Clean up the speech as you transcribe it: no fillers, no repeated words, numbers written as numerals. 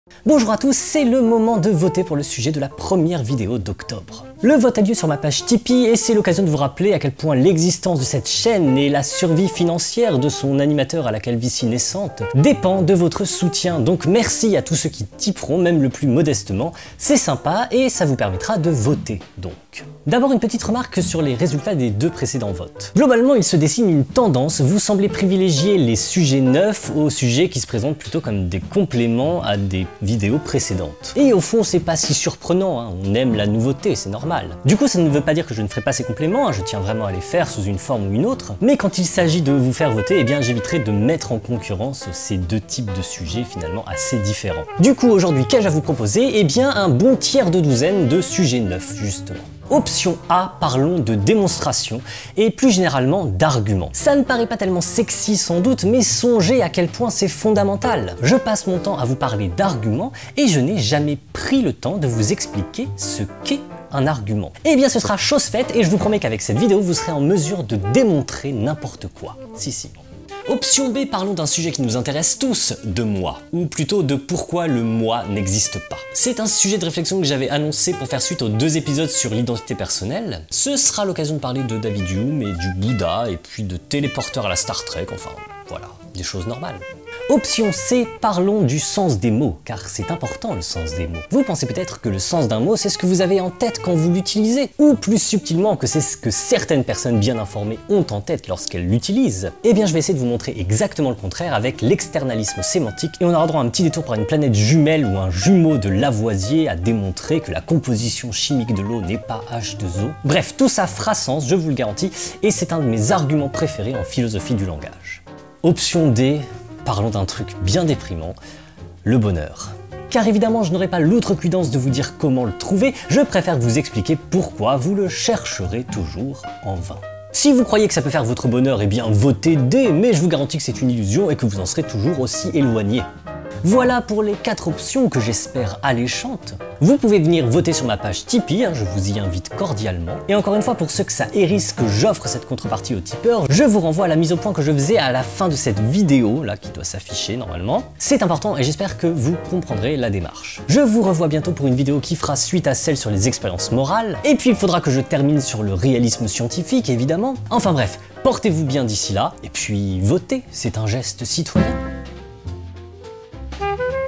Bonjour à tous, c'est le moment de voter pour le sujet de la première vidéo d'octobre. Le vote a lieu sur ma page Tipeee et c'est l'occasion de vous rappeler à quel point l'existence de cette chaîne et la survie financière de son animateur à la calvitie naissante dépend de votre soutien. Donc merci à tous ceux qui tiperont, même le plus modestement, c'est sympa et ça vous permettra de voter donc. D'abord une petite remarque sur les résultats des deux précédents votes. Globalement il se dessine une tendance, vous semblez privilégier les sujets neufs aux sujets qui se présentent plutôt comme des compléments à des vidéos précédentes. Et au fond c'est pas si surprenant, hein. On aime la nouveauté, c'est normal. Du coup ça ne veut pas dire que je ne ferai pas ces compléments, hein. Je tiens vraiment à les faire sous une forme ou une autre, mais quand il s'agit de vous faire voter, eh bien j'éviterai de mettre en concurrence ces deux types de sujets finalement assez différents. Du coup aujourd'hui qu'ai-je à vous proposer? Eh bien un bon tiers de douzaine de sujets neufs justement. Option A, parlons de démonstration et plus généralement d'arguments. Ça ne paraît pas tellement sexy sans doute, mais songez à quel point c'est fondamental. Je passe mon temps à vous parler d'arguments et je n'ai jamais pris le temps de vous expliquer ce qu'est un argument. Eh bien ce sera chose faite et je vous promets qu'avec cette vidéo vous serez en mesure de démontrer n'importe quoi. Si. Option B, parlons d'un sujet qui nous intéresse tous, de moi, ou plutôt de pourquoi le moi n'existe pas. C'est un sujet de réflexion que j'avais annoncé pour faire suite aux 2 épisodes sur l'identité personnelle. Ce sera l'occasion de parler de David Hume et du Bouddha, et puis de téléporteurs à la Star Trek, enfin voilà, des choses normales. Option C, parlons du sens des mots, car c'est important le sens des mots. Vous pensez peut-être que le sens d'un mot, c'est ce que vous avez en tête quand vous l'utilisez, ou plus subtilement que c'est ce que certaines personnes bien informées ont en tête lorsqu'elles l'utilisent. Eh bien je vais essayer de vous montrer exactement le contraire avec l'externalisme sémantique, et on aura droit à un petit détour par une planète jumelle ou un jumeau de Lavoisier à démontrer que la composition chimique de l'eau n'est pas H2O. Bref, tout ça fera sens, je vous le garantis, et c'est un de mes arguments préférés en philosophie du langage. Option D, parlons d'un truc bien déprimant, le bonheur. Car évidemment, je n'aurai pas l'outrecuidance de vous dire comment le trouver, je préfère vous expliquer pourquoi vous le chercherez toujours en vain. Si vous croyez que ça peut faire votre bonheur, eh bien votez D, mais je vous garantis que c'est une illusion et que vous en serez toujours aussi éloigné. Voilà pour les 4 options que j'espère alléchantes. Vous pouvez venir voter sur ma page Tipeee, je vous y invite cordialement. Et encore une fois, pour ceux que ça hérisse que j'offre cette contrepartie aux tipeurs, je vous renvoie à la mise au point que je faisais à la fin de cette vidéo, là, qui doit s'afficher normalement. C'est important et j'espère que vous comprendrez la démarche. Je vous revois bientôt pour une vidéo qui fera suite à celle sur les expériences morales. Et puis il faudra que je termine sur le réalisme scientifique, évidemment. Enfin bref, portez-vous bien d'ici là, et puis votez, c'est un geste citoyen.